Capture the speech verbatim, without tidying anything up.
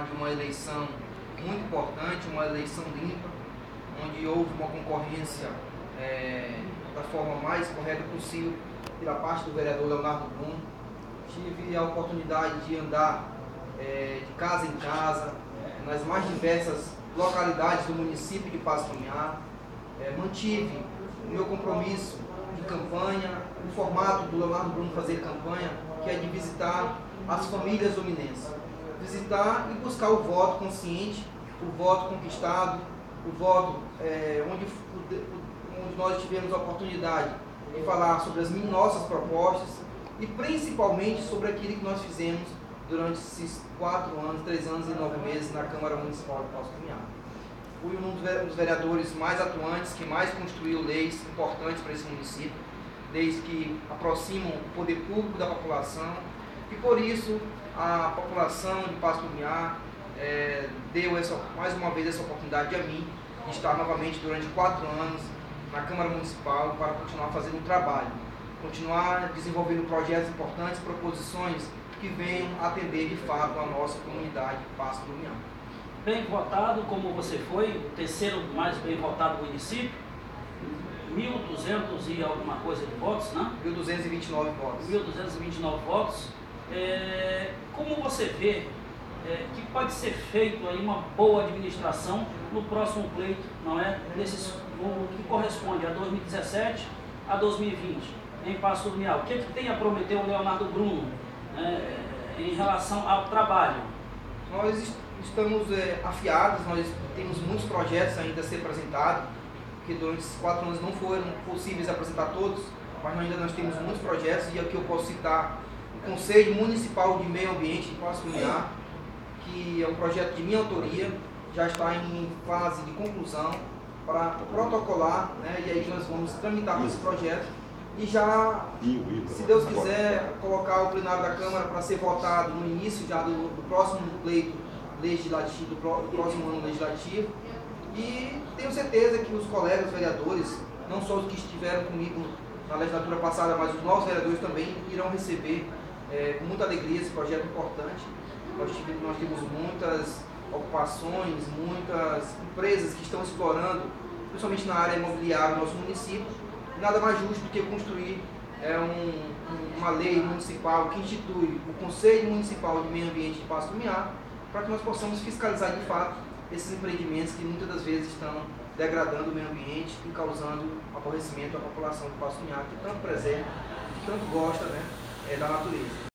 de uma eleição muito importante, uma eleição limpa, onde houve uma concorrência é, da forma mais correta possível pela parte do vereador Leonardo Bruno. Tive a oportunidade de andar é, de casa em casa, nas mais diversas localidades do município de Passo Lumiar. É, mantive o meu compromisso de campanha, o formato do Leonardo Bruno fazer campanha, que é de visitar as famílias dominenses. Visitar e buscar o voto consciente, o voto conquistado, o voto é, onde, onde nós tivemos a oportunidade de falar sobre as nossas propostas e principalmente sobre aquilo que nós fizemos durante esses quatro anos, três anos e nove meses na Câmara Municipal de Passo Lumiar. Fui um dos vereadores mais atuantes, que mais construiu leis importantes para esse município, leis que aproximam o poder público da população, e por isso a população de Passo Lumiar é, deu essa, mais uma vez essa oportunidade a mim de estar novamente durante quatro anos na Câmara Municipal para continuar fazendo um trabalho, continuar desenvolvendo projetos importantes, proposições que venham atender de fato a nossa comunidade de Passo Lumiar. Bem votado, como você foi, o terceiro mais bem votado do município, mil e duzentos e alguma coisa de votos, né? mil duzentos e vinte e nove votos. mil duzentos e vinte e nove votos. É, como você vê é, que pode ser feito aí uma boa administração no próximo pleito, não é? Nesses, o que corresponde a dois mil e dezessete a dois mil e vinte, em Passo Lumiar. O que, é que tem a prometer o Leonardo Bruno é, em relação ao trabalho? Nós estamos é, afiados, nós temos muitos projetos ainda a ser apresentados, porque durante esses quatro anos não foram possíveis apresentar todos, mas ainda nós temos muitos projetos, e aqui eu posso citar o Conselho Municipal de Meio Ambiente de Passo Lumiar, que é um projeto de minha autoria, já está em fase de conclusão para protocolar, né, e aí nós vamos tramitar esse projeto e já, se Deus quiser, colocar o plenário da Câmara para ser votado no início já do, do próximo pleito legislativo, do, pro, do próximo ano legislativo. E tenho certeza que os colegas vereadores, não só os que estiveram comigo na legislatura passada, mas os novos vereadores também irão receber é, com muita alegria esse projeto importante. Nós tivemos, nós temos muitas ocupações, muitas empresas que estão explorando, principalmente na área imobiliária do nosso município. Nada mais justo do que construir é, um, uma lei municipal que institui o Conselho Municipal de Meio Ambiente de Passo Lumiar, para que nós possamos fiscalizar de fato esses empreendimentos que muitas das vezes estão degradando o meio ambiente e causando aborrecimento à população de Passo Lumiar, que tanto preserva, que tanto gosta, né, é, da natureza.